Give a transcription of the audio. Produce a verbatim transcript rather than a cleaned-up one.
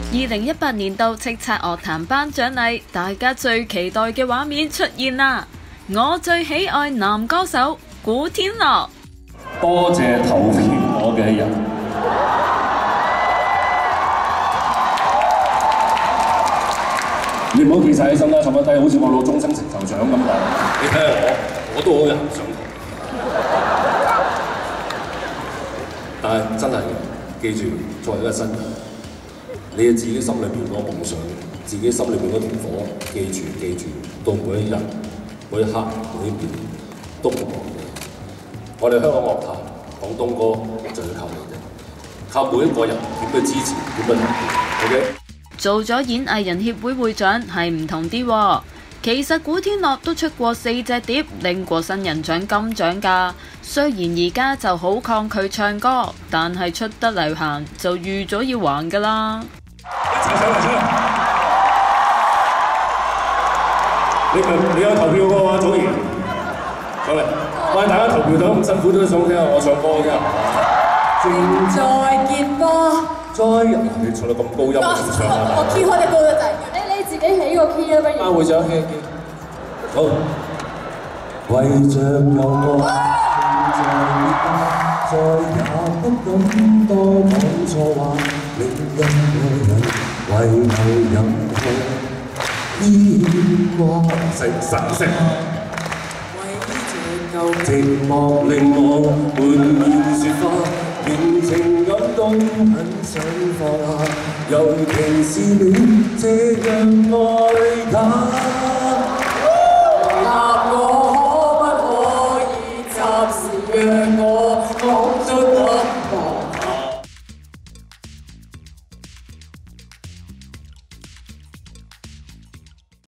二零一八年度叱咤樂壇頒獎禮，大家最期待嘅畫面出現啦！我最喜愛男歌手古天樂。 多謝投票我嘅人。你唔好企晒起身啦，坐翻低，好似我攞終身成就獎咁講。你睇下我，我都好有想投。但係真係記住，作為一個新人，你自己心裏邊嗰個夢想，自己心裏邊嗰條火，記住記住，到每一日、每一刻、每一秒都唔忘記。我哋香港樂壇、廣東歌就要靠你哋，靠每一個人點去支持，點去投票 ，OK？ 做咗演藝人協會會長係唔同啲喎。其實古天樂都出過四隻碟，拎過新人獎金獎㗎。雖然而家就好抗拒唱歌，但係出得嚟行就預咗要還㗎啦。 一齊上嚟先！你咪你有投票嘅話，祖兒，上嚟，喂，大家投票咗咁辛苦都想聽下我唱歌㗎。 正在結波， 再你唱到咁高音，我唱下。 我 key 開得高得滯，你你自己起個 key 啊，不如。 啊，會長 key key。好。為着有個正在結波，再也不敢多講錯話，另一個人為留任何牽掛。神神聲。寂寞令我滿面雪花，連情感都很想放下，尤其是你這樣愛他。